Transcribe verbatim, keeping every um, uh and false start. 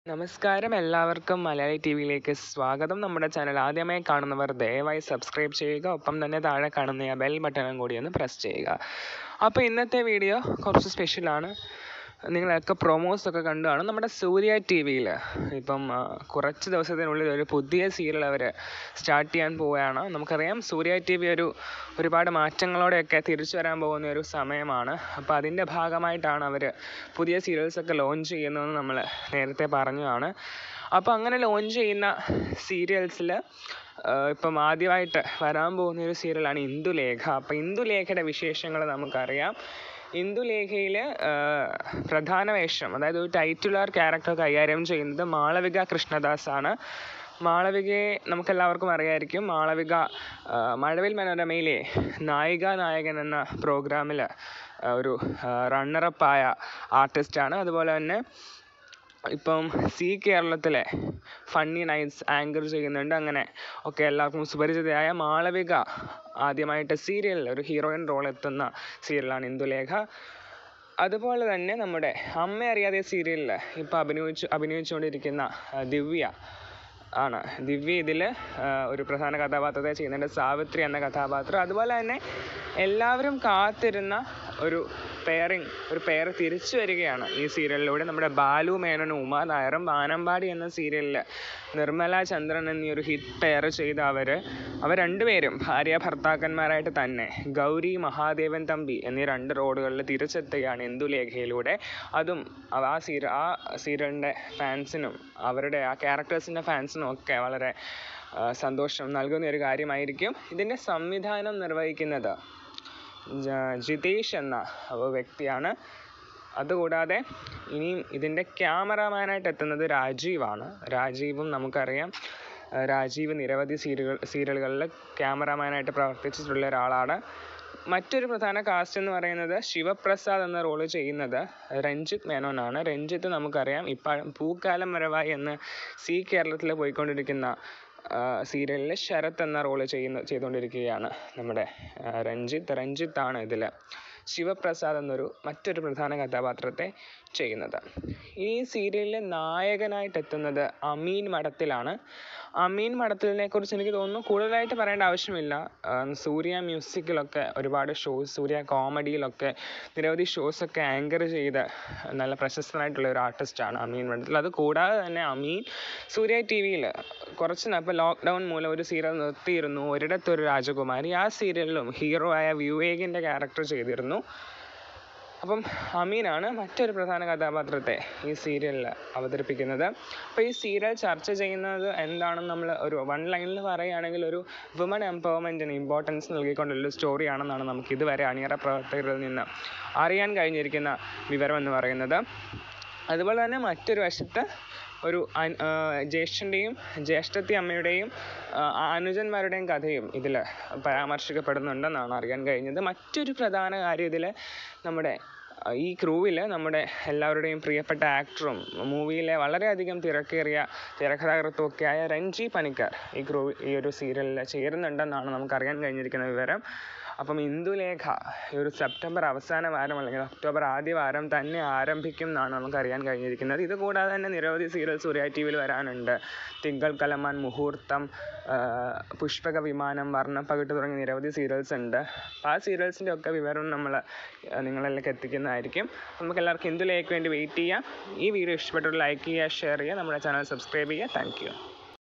നമസ്കാരം, എല്ലാവർക്കും മലയാളി ടി വിയിലേക്ക് സ്വാഗതം. നമ്മുടെ ചാനൽ ആദ്യമായി കാണുന്നവർ ദയവായി സബ്സ്ക്രൈബ് ചെയ്യുക, ഒപ്പം തന്നെ താഴെ കാണുന്ന ആ ബെൽ ബട്ടണും കൂടി ഒന്ന് പ്രസ് ചെയ്യുക. അപ്പോൾ ഇന്നത്തെ വീഡിയോ കുറച്ച് സ്പെഷ്യലാണ്. നിങ്ങളൊക്കെ പ്രൊമോസ് ഒക്കെ കണ്ടു കാണും. നമ്മുടെ സൂര്യ ടി വിയിൽ ഇപ്പം കുറച്ച് ദിവസത്തിനുള്ളിൽ ഒരു പുതിയ സീരിയൽ അവർ സ്റ്റാർട്ട് ചെയ്യാൻ പോവുകയാണ്. നമുക്കറിയാം സൂര്യ ടി വി ഒരു ഒരുപാട് മാറ്റങ്ങളോടെയൊക്കെ തിരിച്ചു വരാൻ പോകുന്ന ഒരു സമയമാണ്. അപ്പോൾ അതിൻ്റെ ഭാഗമായിട്ടാണ് അവർ പുതിയ സീരിയൽസൊക്കെ ലോഞ്ച് ചെയ്യുന്നതെന്ന് നമ്മൾ നേരത്തെ പറഞ്ഞതാണ്. അപ്പോൾ അങ്ങനെ ലോഞ്ച് ചെയ്യുന്ന സീരിയൽസിൽ ഇപ്പം ആദ്യമായിട്ട് വരാൻ പോകുന്ന ഒരു സീരിയലാണ് ഇന്ദുലേഖ. അപ്പോൾ ഇന്ദുലേഖയുടെ വിശേഷങ്ങൾ നമുക്കറിയാം. ഇന്ദുലേഖയിൽ പ്രധാന വേഷം, അതായത് ഒരു ടൈറ്റുലർ ക്യാരക്ടർ കൈകാര്യം ചെയ്യുന്നത് മാളവിക കൃഷ്ണദാസ് ആണ്. മാളവികയെ നമുക്കെല്ലാവർക്കും അറിയാമായിരിക്കും. മാളവിക മഴവിൽ മനോരമയിലെ നായിക നായകൻ എന്ന പ്രോഗ്രാമിൽ ഒരു റണ്ണറപ്പായ ആർട്ടിസ്റ്റാണ്. അതുപോലെ തന്നെ ഇപ്പം സി കേരളത്തിലെ ഫണ്ണി നൈറ്റ്സ് ആങ്കർ ചെയ്യുന്നുണ്ട്. അങ്ങനെ ഒക്കെ എല്ലാവർക്കും സുപരിചിതയായ മാളവിക ആദ്യമായിട്ട് സീരിയലിൽ ഒരു ഹീറോയിൻ റോൾ എത്തുന്ന സീരിയലാണ് ഇന്ദുലേഖ. അതുപോലെ തന്നെ നമ്മുടെ അമ്മ അറിയാതെ സീരിയലിൽ ഇപ്പോൾ അഭിനയിച്ചു അഭിനയിച്ചുകൊണ്ടിരിക്കുന്ന ദിവ്യ ആണ്. ദിവ്യ ഇതിൽ ഒരു പ്രധാന കഥാപാത്രത്തെ ചെയ്യുന്നുണ്ട്, സാവിത്രി എന്ന കഥാപാത്രം. അതുപോലെ തന്നെ എല്ലാവരും കാത്തിരുന്ന ഒരു പെയറിങ് ഒരു പെയർ തിരിച്ചു വരികയാണ് ഈ സീരിയലിലൂടെ. നമ്മുടെ ബാലു മേനോനും ഉമാ നായരും വാനമ്പാടി എന്ന സീരിയലിൽ നിർമ്മല ചന്ദ്രൻ എന്നീ ഒരു ഹിറ്റ് പെയർ ചെയ്ത അവർ അവർ രണ്ടുപേരും ഭാര്യ ഭർത്താക്കന്മാരായിട്ട് തന്നെ ഗൗരി മഹാദേവൻ തമ്പി എന്നീ രണ്ട് റോളുകളിൽ തിരിച്ചെത്തുകയാണ് ഇന്ദുലേഖയിലൂടെ. അതും ആ സീരിയൽ ആ സീരിയലിൻ്റെ ഫാൻസിനും അവരുടെ ആ ക്യാരക്ടേഴ്സിൻ്റെ ഫാൻസിനും ഒക്കെ വളരെ സന്തോഷം നൽകുന്ന ഒരു കാര്യമായിരിക്കും. ഇതിൻ്റെ സംവിധാനം നിർവഹിക്കുന്നത് ജിതേഷ് എന്ന വ്യക്തിയാണ്. അതുകൂടാതെ ഇനിയും ഇതിൻ്റെ ക്യാമറാമാനായിട്ട് എത്തുന്നത് രാജീവാണ്. രാജീവും നമുക്കറിയാം, രാജീവ് നിരവധി സീരിയൽ സീരിയലുകളിൽ ക്യാമറാമാനായിട്ട് പ്രവർത്തിച്ചിട്ടുള്ള ഒരാളാണ്. മറ്റൊരു പ്രധാന കാസ്റ്റ് എന്ന് പറയുന്നത് ശിവപ്രസാദ് എന്ന റോള് ചെയ്യുന്നത് രഞ്ജിത്ത് മേനോനാണ്. രഞ്ജിത്ത് നമുക്കറിയാം ഇപ്പം പൂക്കാലം വരവായി എന്ന് സി കേരളത്തിൽ പോയിക്കൊണ്ടിരിക്കുന്ന സീരിയലിൽ ശരത് എന്ന റോള് ചെയ്യുന്ന ചെയ്തുകൊണ്ടിരിക്കുകയാണ് നമ്മുടെ രഞ്ജിത്ത്. രഞ്ജിത്താണ് ഇതിൽ ശിവപ്രസാദ് എന്നൊരു മറ്റൊരു പ്രധാന കഥാപാത്രത്തെ ചെയ്യുന്നത്. ഈ സീരിയലിലെ നായകനായിട്ട് എത്തുന്നത് അമീൻ മഠത്തിലാണ്. അമീൻ മഠത്തിലിനെ കുറിച്ച് എനിക്ക് തോന്നുന്നു കൂടുതലായിട്ട് പറയേണ്ട ആവശ്യമില്ല. സൂര്യ മ്യൂസിക്കിലൊക്കെ ഒരുപാട് ഷോസ്, സൂര്യ കോമഡിയിലൊക്കെ നിരവധി ഷോസൊക്കെ ആങ്കർ ചെയ്ത് നല്ല പ്രശസ്തനായിട്ടുള്ള ഒരു ആർട്ടിസ്റ്റാണ് അമീൻ മഠത്തിൽ. അത് കൂടാതെ തന്നെ അമീൻ സൂര്യ ടി വിയിൽ കുറച്ച് ഇപ്പോൾ ലോക്ക്ഡൗൺ മൂലം ഒരു സീരിയൽ നിർത്തിയിരുന്നു, ഒരിടത്തൊരു രാജകുമാരി. ആ സീരിയലിലും ഹീറോ ആയ വിവേകിൻ്റെ ക്യാരക്ടർ ചെയ്തിരുന്നു. അപ്പം അമീനാണ് മറ്റൊരു പ്രധാന കഥാപാത്രത്തെ ഈ സീരിയലിൽ അവതരിപ്പിക്കുന്നത്. അപ്പോൾ ഈ സീരിയൽ ചർച്ച ചെയ്യുന്നത് എന്താണെന്ന് നമ്മൾ ഒരു വൺ ലൈനിൽ പറയുകയാണെങ്കിൽ ഒരു വുമൺ എംപവർമെൻറ്റിന് ഇമ്പോർട്ടൻസ് നൽകിക്കൊണ്ടുള്ളൊരു സ്റ്റോറിയാണെന്നാണ് നമുക്ക് ഇതുവരെ അണിയറ പ്രവർത്തകരിൽ നിന്ന് അറിയാൻ കഴിഞ്ഞിരിക്കുന്ന വിവരം എന്ന് പറയുന്നത്. അതുപോലെ തന്നെ മറ്റൊരു വശത്ത് ഒരു ജ്യേഷ്ഠൻ്റെയും ജ്യേഷ്ഠത്തി അമ്മയുടെയും അനുജന്മാരുടെയും കഥയും ഇതിൽ പരാമർശിക്കപ്പെടുന്നുണ്ടെന്നാണ് അറിയാൻ കഴിഞ്ഞത്. മറ്റൊരു പ്രധാന കാര്യം ഇതിൽ നമ്മുടെ ഈ ക്രൂവിൽ നമ്മുടെ എല്ലാവരുടെയും പ്രിയപ്പെട്ട ആക്ടറും മൂവിയിലെ വളരെയധികം തിരക്കേറിയ തിരക്കഥാകൃത്തുമൊക്കെ ആയ രഞ്ജി പണിക്കർ ഈ ക്രൂ ഈ ഒരു സീരിയലിൽ ചേരുന്നുണ്ടെന്നാണ് നമുക്കറിയാൻ കഴിഞ്ഞിരിക്കുന്ന വിവരം. അപ്പം ഇന്ദുലേഖ ഈ ഒരു സെപ്റ്റംബർ അവസാന വാരം അല്ലെങ്കിൽ ഒക്ടോബർ ആദ്യ വാരം തന്നെ ആരംഭിക്കും എന്നാണ് നമുക്കറിയാൻ കഴിഞ്ഞിരിക്കുന്നത്. ഇത് കൂടാതെ തന്നെ നിരവധി സീരിയൽ സൂര്യ ടി വിയിൽ വരാനുണ്ട്. തിങ്കൾ കലമാൻ, മുഹൂർത്തം, പുഷ്പക വിമാനം, വർണ്ണപ്പകിട്ട് തുടങ്ങിയ നിരവധി സീരിയൽസ് ഉണ്ട്. അപ്പോൾ ആ സീരിയൽസിൻ്റെ ഒക്കെ വിവരം നമ്മൾ നിങ്ങളിലേക്ക് എത്തിക്കുന്നതായിരിക്കും. നമുക്ക് എല്ലാവർക്കും ഇന്ദുലേഖയ്ക്ക് വേണ്ടി വെയിറ്റ് ചെയ്യാം. ഈ വീഡിയോ ഇഷ്ടപ്പെട്ടൊരു ലൈക്ക് ചെയ്യുക, ഷെയർ ചെയ്യുക, നമ്മുടെ ചാനൽ സബ്സ്ക്രൈബ് ചെയ്യുക. Thank U.